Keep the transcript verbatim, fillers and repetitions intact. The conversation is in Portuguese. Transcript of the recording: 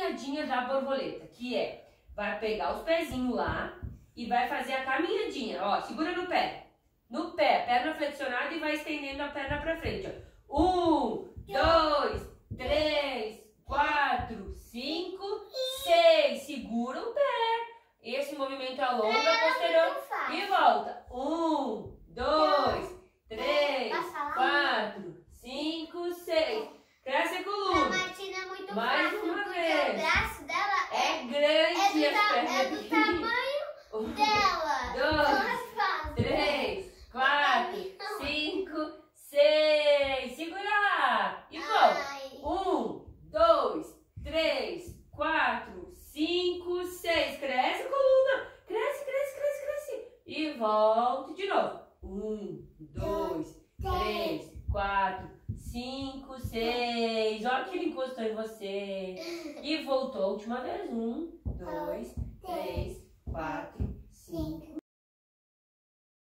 caminhadinha da borboleta, que é, vai pegar os pezinhos lá e vai fazer a caminhadinha, ó, segura no pé, no pé, perna flexionada e vai estendendo a perna pra frente, ó. Um, dois, três, quatro, cinco, seis, segura o pé, esse movimento alonga a posterior e volta, um, dois, três, quatro, cinco, seis, cresce a coluna. A Martina é muito mais fácil, uma porque vez. o braço dela É é, grande é, do, as ta- pernas é do aqui. tamanho Um, dela. dois, Não é fácil. três, quatro, cinco, seis. Segura lá. E volta. Ai. Um, dois, três, quatro, cinco, seis. Cresce a coluna. Cresce, cresce, cresce, cresce. E volte de novo. Um, dois, três, quatro, cinco, seis. Olha que ele encostou em você. E voltou a última vez. Um,